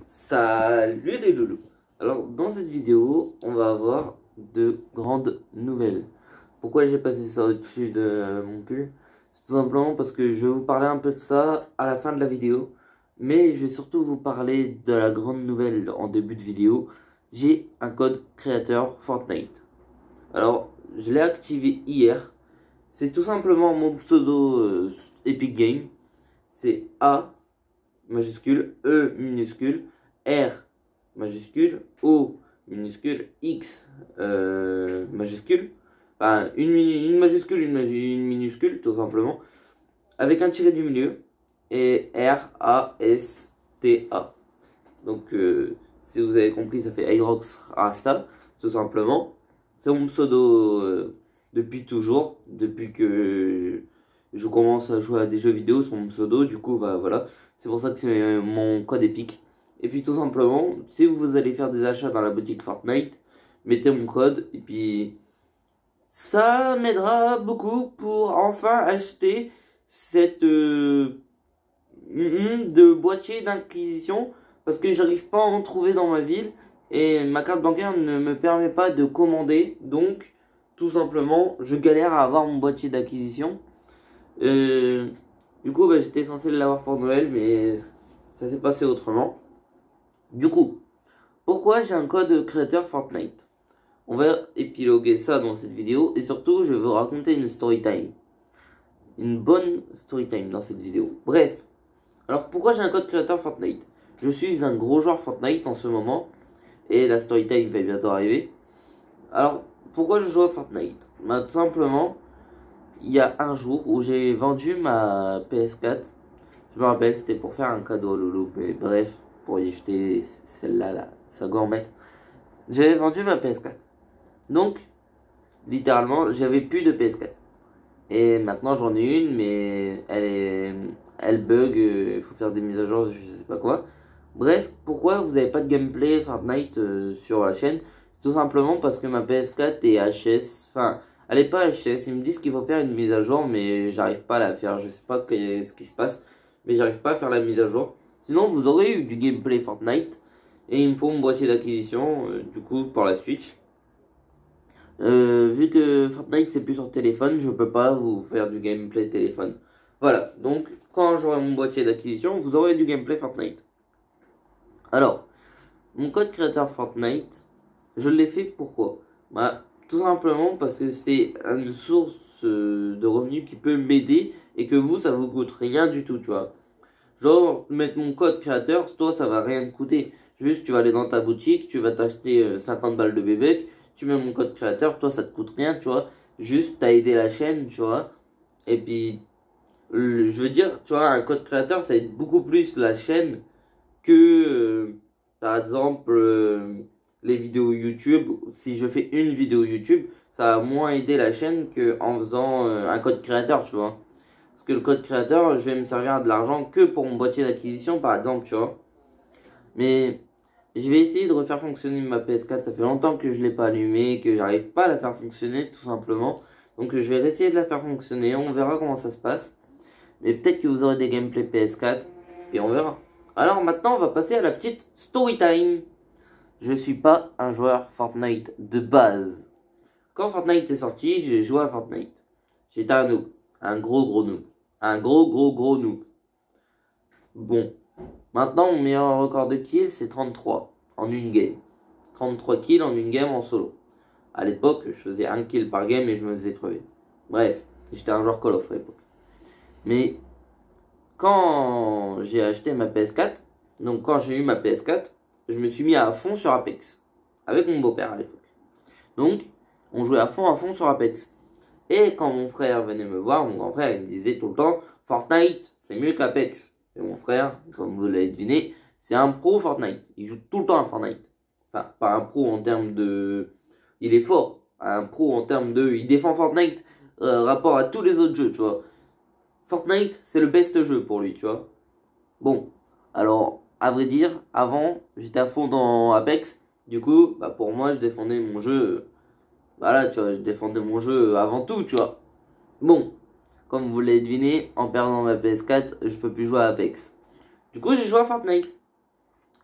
Salut les loulous. Alors dans cette vidéo on va avoir de grandes nouvelles. Pourquoi j'ai passé ça au-dessus de mon pull? C'est tout simplement parce que je vais vous parler un peu de ça à la fin de la vidéo. Mais je vais surtout vous parler de la grande nouvelle en début de vidéo. J'ai un code créateur Fortnite. Alors je l'ai activé hier. C'est tout simplement mon pseudo Epic Game. C'est A majuscule, E minuscule, R majuscule, O minuscule, X majuscule, enfin une majuscule, une minuscule tout simplement, avec un tiret du milieu, et R-A-S-T-A. Donc si vous avez compris, ça fait Aerox Rasta, tout simplement. C'est mon pseudo depuis toujours, depuis que je commence à jouer à des jeux vidéo, c'est mon pseudo, du coup bah, voilà. C'est pour ça que c'est mon code épique. Et puis tout simplement, si vous allez faire des achats dans la boutique Fortnite, mettez mon code et puis ça m'aidera beaucoup pour enfin acheter cette de boîtier d'inquisition parce que j'arrive pas à en trouver dans ma ville et ma carte bancaire ne me permet pas de commander, donc tout simplement je galère à avoir mon boîtier d'acquisition. Du coup, bah, j'étais censé l'avoir pour Noël, mais ça s'est passé autrement. Du coup, pourquoi j'ai un code créateur Fortnite? On va épiloguer ça dans cette vidéo et surtout, je vais vous raconter une story time. Une bonne story time dans cette vidéo. Bref, alors pourquoi j'ai un code créateur Fortnite? Je suis un gros joueur Fortnite en ce moment et la story time va bientôt arriver. Alors, pourquoi je joue à Fortnite? Bah, tout simplement, il y a un jour où j'ai vendu ma PS4. Je me rappelle, c'était pour faire un cadeau à Loulou, mais bref, pour y jeter celle-là, là, sa gourmette. J'avais vendu ma PS4. Donc, littéralement, j'avais plus de PS4. Et maintenant, j'en ai une, mais elle bug, il faut faire des mises à jour, je sais pas quoi. Bref, pourquoi vous n'avez pas de gameplay Fortnite sur la chaîne? C'est tout simplement parce que ma PS4 est HS, enfin, elle est pas HS, ils me disent qu'il faut faire une mise à jour, mais j'arrive pas à la faire, je sais pas ce qui se passe, mais j'arrive pas à faire la mise à jour. Sinon, vous aurez eu du gameplay Fortnite, et il me faut mon boîtier d'acquisition, du coup, pour la Switch. Vu que Fortnite c'est plus sur téléphone, je peux pas vous faire du gameplay téléphone. Voilà, donc quand j'aurai mon boîtier d'acquisition, vous aurez du gameplay Fortnite. Alors, mon code créateur Fortnite, je l'ai fait pourquoi? Bah, tout simplement parce que c'est une source de revenus qui peut m'aider et que vous, ça vous coûte rien du tout, tu vois. Genre, mettre mon code créateur, toi, ça va rien te coûter. Juste, tu vas aller dans ta boutique, tu vas t'acheter 50 balles de bébé, tu mets mon code créateur, toi, ça te coûte rien, tu vois. Juste, t'as aidé la chaîne, tu vois. Et puis, je veux dire, tu vois, un code créateur, ça aide beaucoup plus la chaîne que, par exemple, les vidéos YouTube. Si je fais une vidéo YouTube, ça va moins aider la chaîne que en faisant un code créateur, tu vois. Parce que le code créateur, je vais me servir de l'argent que pour mon boîtier d'acquisition, par exemple, tu vois. Mais je vais essayer de refaire fonctionner ma PS4. Ça fait longtemps que je l'ai pas allumée, que j'arrive pas à la faire fonctionner, tout simplement. Donc je vais essayer de la faire fonctionner. On verra comment ça se passe. Mais peut-être que vous aurez des gameplays PS4 et on verra. Alors maintenant, on va passer à la petite story time. Je suis pas un joueur Fortnite de base. Quand Fortnite est sorti, j'ai joué à Fortnite. J'étais un noob. Un gros noob. Un gros noob. Bon. Maintenant, mon meilleur record de kills, c'est 33 en une game. 33 kills en une game en solo. À l'époque, je faisais un kill par game et je me faisais crever. Bref, j'étais un joueur Call of à l'époque. Mais quand j'ai acheté ma PS4, donc quand j'ai eu ma PS4, je me suis mis à fond sur Apex. Avec mon beau-père à l'époque. Donc, on jouait à fond sur Apex. Et quand mon frère venait me voir, mon grand frère, il me disait tout le temps, Fortnite, c'est mieux qu'Apex. Et mon frère, comme vous l'avez deviné, c'est un pro Fortnite. Il joue tout le temps à Fortnite. Enfin, pas un pro en termes de... Il est fort. Un pro en termes de... Il défend Fortnite rapport à tous les autres jeux, tu vois. Fortnite, c'est le best jeu pour lui, tu vois. Bon, alors, à vrai dire, avant, j'étais à fond dans Apex. Du coup, bah pour moi, je défendais mon jeu... Voilà, tu vois, je défendais mon jeu avant tout, tu vois. Bon, comme vous l'avez deviné, en perdant ma PS4, je peux plus jouer à Apex. Du coup, j'ai joué à Fortnite.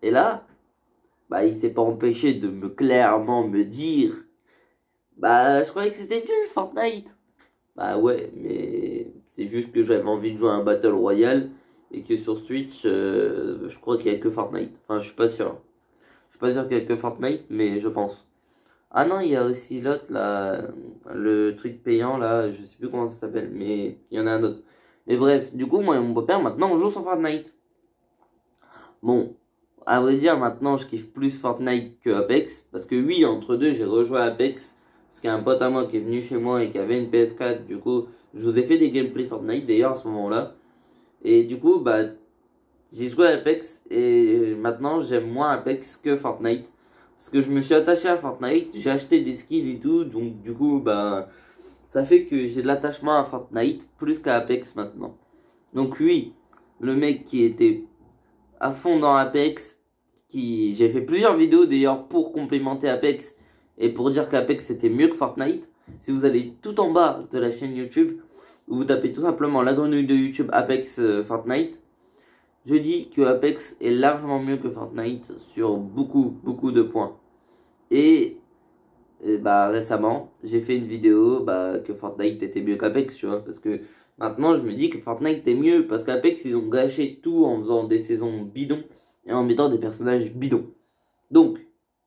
Et là, bah, il s'est pas empêché de clairement me dire, bah, je croyais que c'était nul Fortnite. Bah ouais, mais c'est juste que j'avais envie de jouer à un Battle Royale et que sur Switch, je crois qu'il y a que Fortnite. Enfin, je suis pas sûr. Je suis pas sûr qu'il y a que Fortnite, mais je pense. Ah non, il y a aussi l'autre là, le truc payant là, je sais plus comment ça s'appelle, mais il y en a un autre. Mais bref, du coup, moi et mon beau-père, maintenant on joue sur Fortnite. Bon, à vrai dire, maintenant je kiffe plus Fortnite que Apex, parce que oui, entre deux, j'ai rejoué à Apex, parce qu'il y a un pote à moi qui est venu chez moi et qui avait une PS4, du coup, je vous ai fait des gameplays Fortnite d'ailleurs à ce moment-là. Et du coup, bah, j'ai joué à Apex et maintenant j'aime moins Apex que Fortnite. Parce que je me suis attaché à Fortnite, j'ai acheté des skins et tout, donc du coup, bah, ça fait que j'ai de l'attachement à Fortnite plus qu'à Apex maintenant. Donc oui, le mec qui était à fond dans Apex, j'ai fait plusieurs vidéos d'ailleurs pour complémenter Apex et pour dire qu'Apex c'était mieux que Fortnite. Si vous allez tout en bas de la chaîne YouTube, vous tapez tout simplement la grenouille de YouTube Apex Fortnite, je dis que Apex est largement mieux que Fortnite sur beaucoup de points. Et bah récemment, j'ai fait une vidéo bah, que Fortnite était mieux qu'Apex, tu vois, parce que maintenant je me dis que Fortnite est mieux, parce qu'Apex ils ont gâché tout en faisant des saisons bidons et en mettant des personnages bidons. Donc,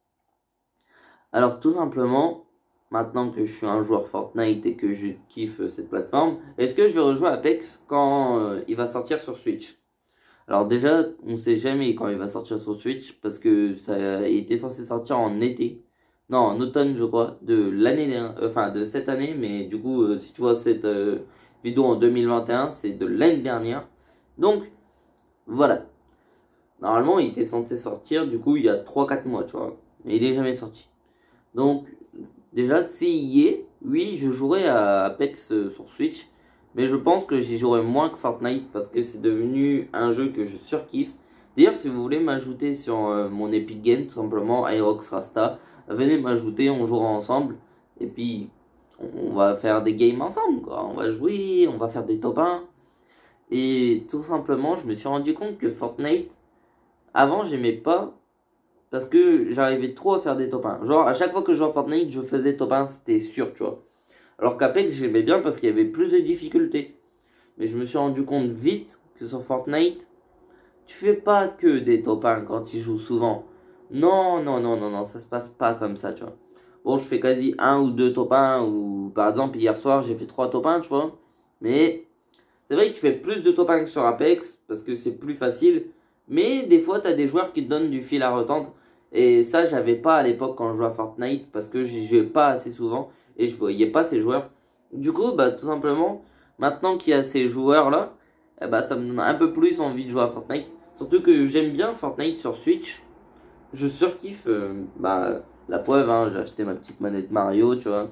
alors tout simplement, maintenant que je suis un joueur Fortnite et que je kiffe cette plateforme, est-ce que je vais rejouer Apex quand il va sortir sur Switch? Alors déjà, on sait jamais quand il va sortir sur Switch parce que ça était censé sortir en été. Non, en automne, je crois, de l'année enfin de cette année, mais du coup, si tu vois cette vidéo en 2021, c'est de l'année dernière. Donc, voilà. Normalement, il était censé sortir, du coup, il y a 3 4 mois, tu vois. Mais il est jamais sorti. Donc, déjà, s'il y est, oui, je jouerai à Apex sur Switch. Mais je pense que j'y jouerai moins que Fortnite parce que c'est devenu un jeu que je surkiffe. D'ailleurs, si vous voulez m'ajouter sur mon Epic Game, tout simplement, Irox Rasta, venez m'ajouter, on jouera ensemble. Et puis, on va faire des games ensemble, quoi. On va jouer, on va faire des top 1. Et tout simplement, je me suis rendu compte que Fortnite, avant, j'aimais pas parce que j'arrivais trop à faire des top 1. Genre, à chaque fois que je jouais à Fortnite, je faisais top 1, c'était sûr, tu vois. Alors qu'Apex, j'aimais bien parce qu'il y avait plus de difficultés. Mais je me suis rendu compte vite que sur Fortnite, tu fais pas que des top 1 quand tu joues souvent. Non, ça se passe pas comme ça, tu vois. Bon, je fais quasi un ou deux top 1, ou par exemple, hier soir, j'ai fait 3 top 1, tu vois. Mais c'est vrai que tu fais plus de top 1 que sur Apex, parce que c'est plus facile. Mais des fois, t'as des joueurs qui te donnent du fil à retordre. Et ça, j'avais pas à l'époque quand je jouais à Fortnite, parce que j'y jouais pas assez souvent, et je voyais pas ces joueurs. Du coup, bah, tout simplement, maintenant qu'il y a ces joueurs-là, eh bah, ça me donne un peu plus envie de jouer à Fortnite. Surtout que j'aime bien Fortnite sur Switch. Je surkiffe, bah, la preuve, hein, j'ai acheté ma petite manette Mario, tu vois.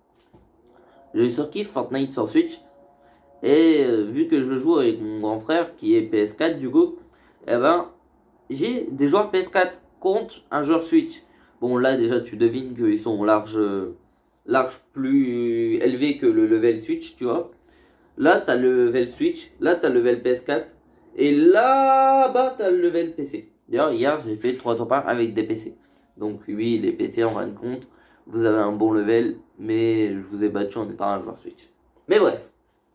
Je surkiffe Fortnite sur Switch. Et vu que je joue avec mon grand frère qui est PS4 du coup, eh ben, j'ai des joueurs PS4 contre un joueur Switch. Bon là déjà tu devines qu'ils sont large plus élevés que le level Switch, tu vois. Là t'as le level Switch, là t'as le level PS4, et là-bas t'as le level PC. D'ailleurs hier j'ai fait 3 top 1 avec des PC. Donc oui les PC en fin de compte, vous avez un bon level, mais je vous ai battu en étant un joueur Switch. Mais bref.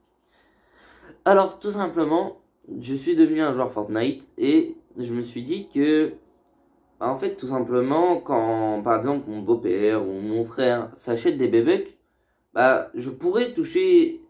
Alors tout simplement, je suis devenu un joueur Fortnite et je me suis dit que, bah, en fait tout simplement, quand par exemple mon beau-père ou mon frère s'achète des bébés, bah je pourrais toucher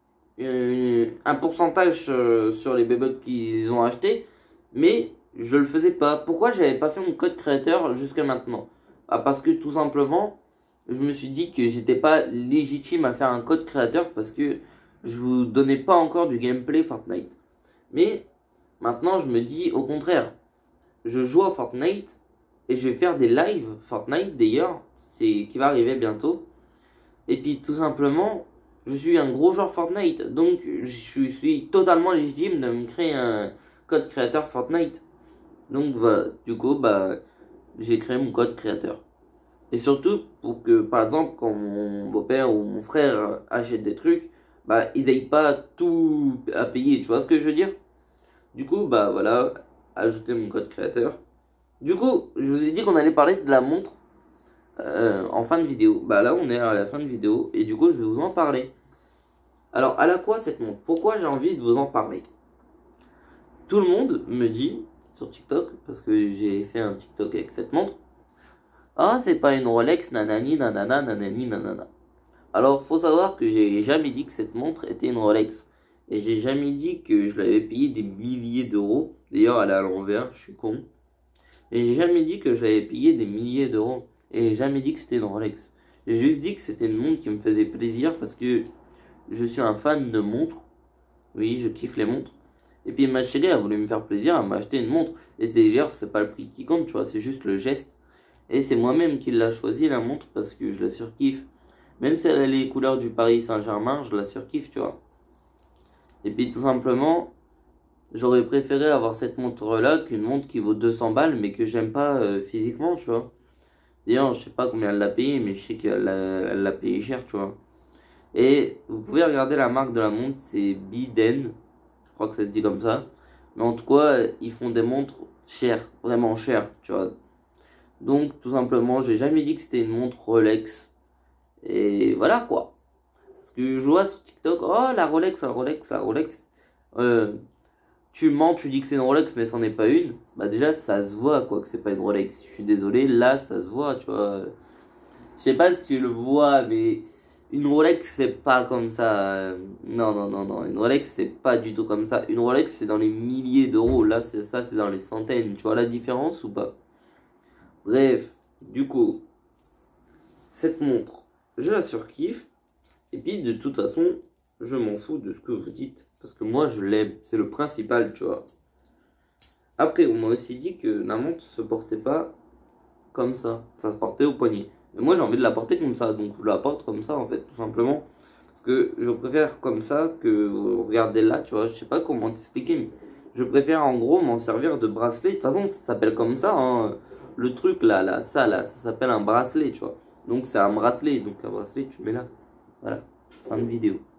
un pourcentage sur les bébés qu'ils ont achetés, mais je le faisais pas. Pourquoi j'avais pas fait mon code créateur jusqu'à maintenant? Bah, parce que tout simplement, je me suis dit que j'étais pas légitime à faire un code créateur parce que je vous donnais pas encore du gameplay Fortnite. Mais maintenant, je me dis au contraire, je joue à Fortnite et je vais faire des lives Fortnite d'ailleurs, c'est qui va arriver bientôt. Et puis tout simplement, je suis un gros joueur Fortnite, donc je suis totalement légitime de me créer un code créateur Fortnite. Donc voilà, du coup, bah, j'ai créé mon code créateur. Et surtout pour que, par exemple, quand mon beau-père ou mon frère achètent des trucs, bah, ils aient pas tout à payer, tu vois ce que je veux dire? Du coup, bah voilà, ajouter mon code créateur. Du coup, je vous ai dit qu'on allait parler de la montre en fin de vidéo. Bah là, on est à la fin de vidéo et du coup, je vais vous en parler. Alors, à la quoi cette montre? Pourquoi j'ai envie de vous en parler? Tout le monde me dit sur TikTok, parce que j'ai fait un TikTok avec cette montre, ah, c'est pas une Rolex, nanani, nanana, nanani, nanana. Alors, faut savoir que j'ai jamais dit que cette montre était une Rolex. Et j'ai jamais dit que je l'avais payé des milliers d'euros. D'ailleurs, elle est à l'envers, je suis con. Et j'ai jamais dit que je l'avais payé des milliers d'euros. Et j'ai jamais dit que c'était une Rolex. J'ai juste dit que c'était une montre qui me faisait plaisir parce que je suis un fan de montres. Oui, je kiffe les montres. Et puis ma chérie a voulu me faire plaisir, elle m'a acheté une montre. Et d'ailleurs, c'est pas le prix qui compte, tu vois, c'est juste le geste. Et c'est moi-même qui l'a choisi la montre parce que je la surkiffe. Même si elle a les couleurs du Paris Saint-Germain, je la surkiffe, tu vois. Et puis tout simplement, j'aurais préféré avoir cette montre-là qu'une montre qui vaut 200 balles mais que j'aime pas physiquement, tu vois. D'ailleurs, je sais pas combien elle l'a payé, mais je sais qu'elle l'a payé cher, tu vois. Et vous pouvez regarder la marque de la montre, c'est Biden. Je crois que ça se dit comme ça. Mais en tout cas, ils font des montres chères, vraiment chères, tu vois. Donc, tout simplement, j'ai jamais dit que c'était une montre Rolex. Et voilà quoi. Parce que je vois sur TikTok, oh la Rolex, la Rolex, la Rolex. Euh, Tu mens, tu dis que c'est une Rolex, mais c'en est pas une. Bah déjà, ça se voit quoi que c'est pas une Rolex. Je suis désolé, là, ça se voit, tu vois. Je sais pas si tu le vois, mais une Rolex, c'est pas comme ça. Non, non, non, non. Une Rolex, c'est pas du tout comme ça. Une Rolex, c'est dans les milliers d'euros. Là, c'est ça, c'est dans les centaines. Tu vois la différence ou pas? Bref, du coup, cette montre, je la surkiffe. Et puis, de toute façon, je m'en fous de ce que vous dites. Parce que moi, je l'aime. C'est le principal, tu vois. Après, on m'a aussi dit que la montre se portait pas comme ça. Ça se portait au poignet. Mais moi, j'ai envie de la porter comme ça. Donc, je la porte comme ça, en fait, tout simplement. Parce que je préfère comme ça que, regardez là, tu vois. Je sais pas comment t'expliquer, mais je préfère en gros m'en servir de bracelet. De toute façon, ça s'appelle comme ça, hein. Le truc là, ça s'appelle un bracelet, tu vois. Donc, c'est un bracelet. Donc, un bracelet, tu le mets là. Voilà. Fin de vidéo.